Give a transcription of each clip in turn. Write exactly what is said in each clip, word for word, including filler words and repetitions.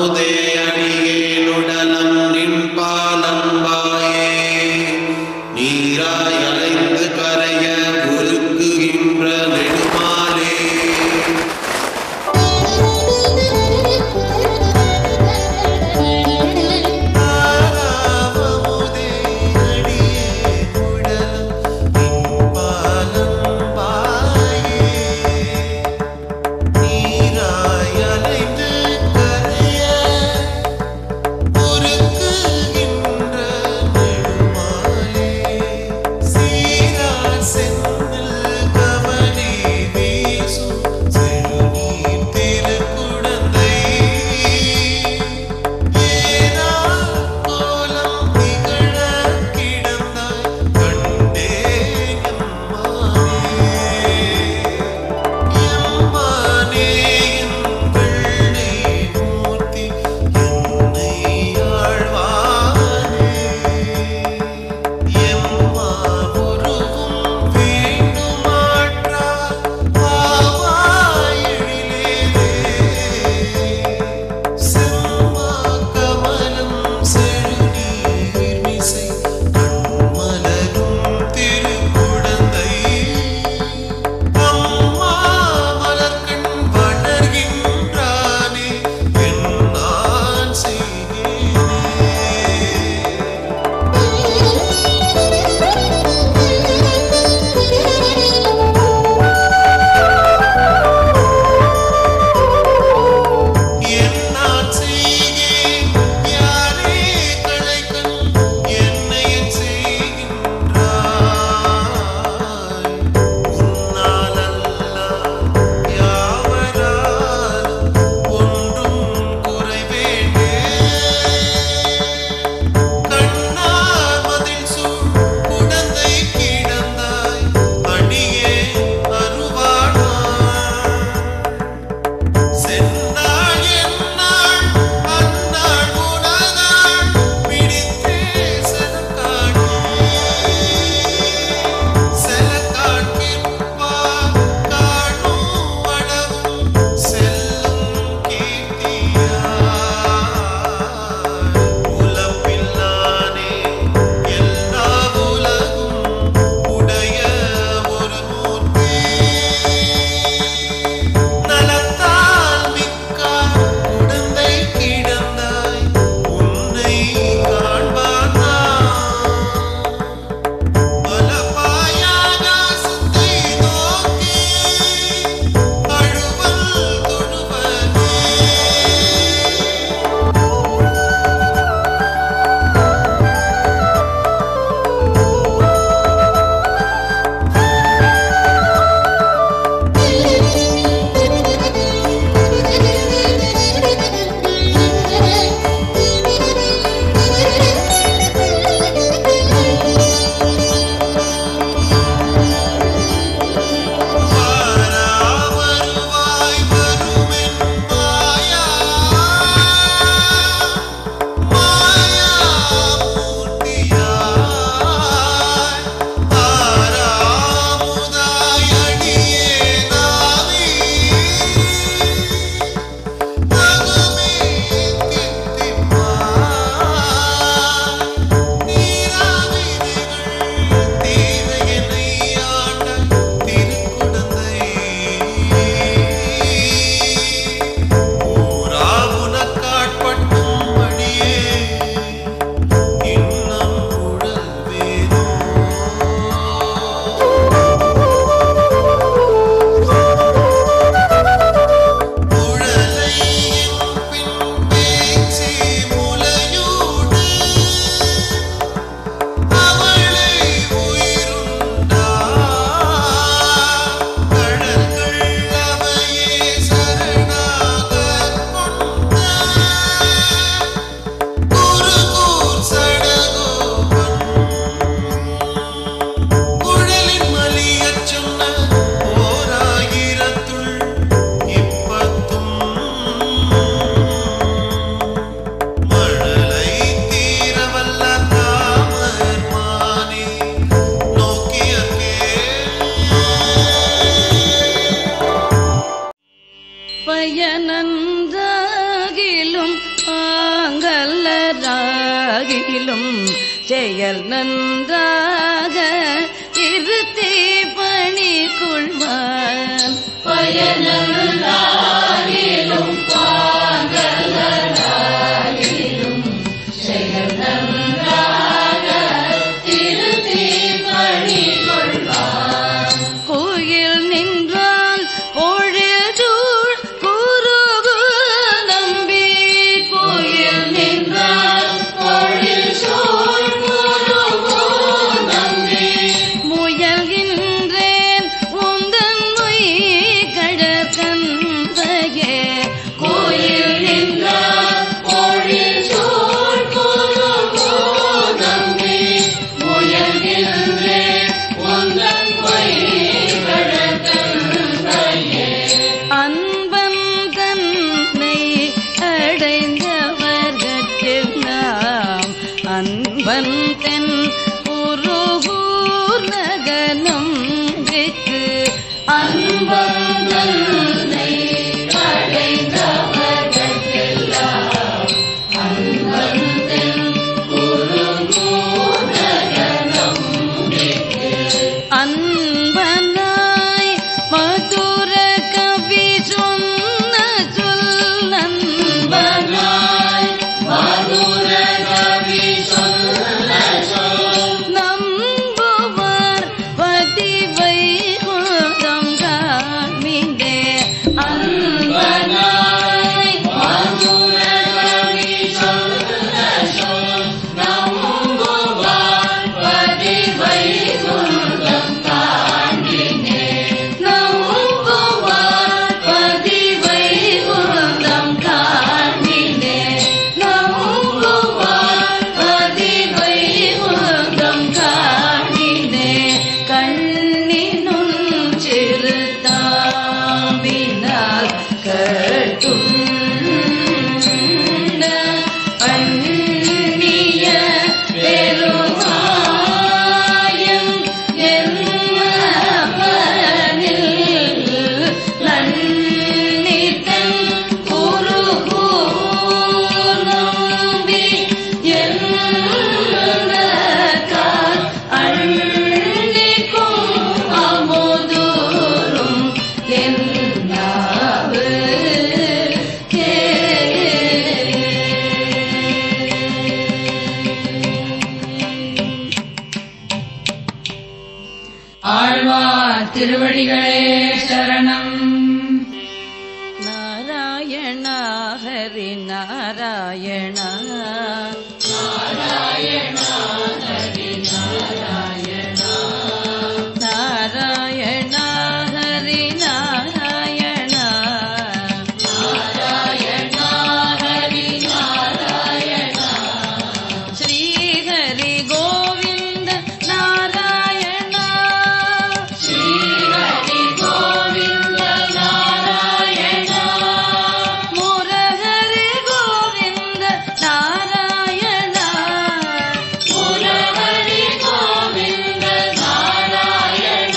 அமுதே அடியேனுடலம் நின்பாலம்பாயே நீராய் அலைந்து கரைய உருக்குகின்ற நெடுமாலே நீராய் அலைந்து கரைய மேலும் செயல் நன்றாக இருத்தி பணி கொள்வான் பயனல்லாகிலும் பாங்கலாகிலும் செயல் நன்றாக இருத்தி பணி கொள்வான் கோயில் நின்றால் பொழுதூர் குருகு நம்பி கோயில் நின்றால் பொழுதூர் குருகு நம்பி முயல்கின்றேன் உந்தன் மொய் கடற்கந்தையே கோயில் நின்றால் பொழுதூர் குருகு நம்பி முயல்கின்றேன் உந்தன் மொய் அன்பன் தன்னை அடைந்தவர்கட்கெல்லாம் அன்பன் தென் குருகூர் நகனம் விட்டு அன்பன் தன்னை அடைந்தவர்கட்கெல்லாம் அன்பன் தென் குருகூர் நகனம் விட்டு அன்பனாய் மதுர கவி சொன்ன சொல் அன்பனாய் மதுர கவி சொன்ன சொல் நம்புவார் பதிவை குதம் காமிதே அன்பனாய் மதுர கவி சொன்ன சொல் நம்புவார் பதிவை குதம் காமிதே நம்புவார் பதிவை குதம் காமிதே நம்புவார் பதிவை குதம் காமிதே கண்ணினும் சிறுதாம்பினால் கட்டுண்ட பண்ணிய பெருமாயம் என்னப்பனில் நன்னித்தன் குருகூர் நம்பி என்னக்கால் அள்ளிக்கும் அமுதூரும் என்னாவு கே ஆழ்வார் திருவடிகளே சரணம். நாராயண ஹரி நாராயண நாராயண ஹரி நாராயண நாராயண ஹரி நாராயண நாராயண ஹரி நாராயண ஸ்ரீ ஹரி கோவிந்த நாராயண ஸ்ரீ ஹரி கோவிந்த நாராயண முரஹரி கோவிந்த நாராயண முரஹரி கோவிந்த நாராயண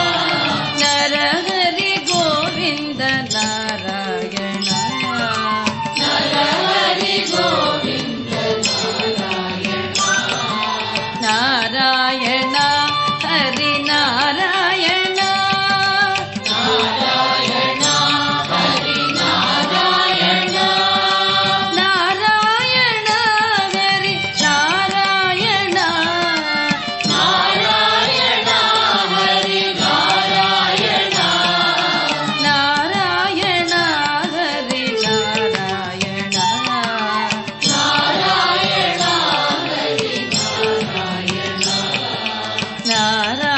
நரஹரி கோவிந்த நாராயண நரஹரி கோவிந்த நாராயண நாராயண ஹரி நாராயண நாராயண ஹரி நாராயண நாராயண ஹரி நாராயண நாராயண ஹரி நாராயண நாராயண ஹரி நாராயண நாராயண ஹரி நாராயண நாராயண